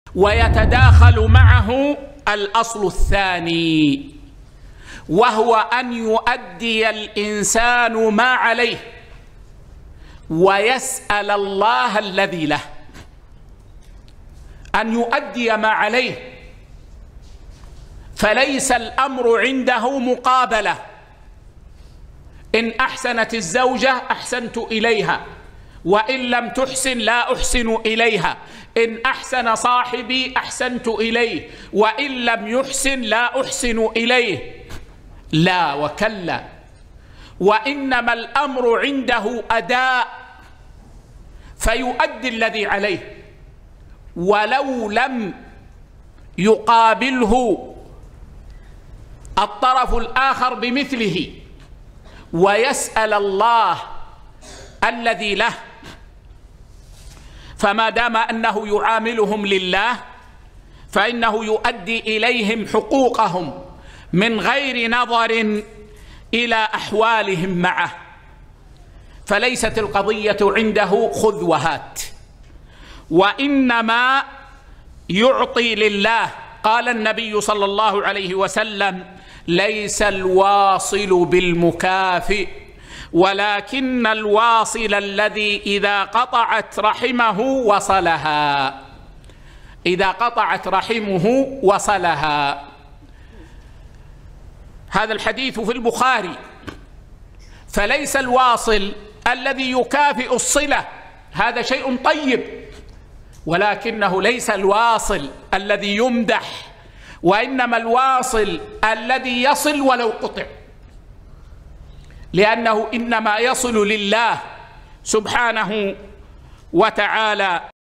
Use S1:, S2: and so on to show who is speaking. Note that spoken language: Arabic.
S1: ويتداخل معه الأصل الثاني، وهو أن يؤدي الإنسان ما عليه ويسأل الله الذي له. أن يؤدي ما عليه، فليس الأمر عنده مقابلة. إن أحسنت الزوجة أحسنت إليها، وإن لم تحسن لا أحسن إليها. إن أحسن صاحبي أحسنت إليه، وإن لم يحسن لا أحسن إليه. لا وكلا، وإنما الأمر عنده أداء، فيؤدي الذي عليه ولو لم يقابله الطرف الآخر بمثله، ويسأل الله الذي له. فما دام أنه يعاملهم لله فإنه يؤدي إليهم حقوقهم من غير نظر إلى أحوالهم معه، فليست القضية عنده خذ وهات، وإنما يعطي لله. قال النبي صلى الله عليه وسلم: ليس الواصل بالمكافئ، ولكن الواصل الذي إذا قطعت رحمه وصلها. إذا قطعت رحمه وصلها. هذا الحديث في البخاري. فليس الواصل الذي يكافئ الصلة، هذا شيء طيب، ولكنه ليس الواصل الذي يمدح، وإنما الواصل الذي يصل ولو قطع، لأنه إنما يصل لله سبحانه وتعالى.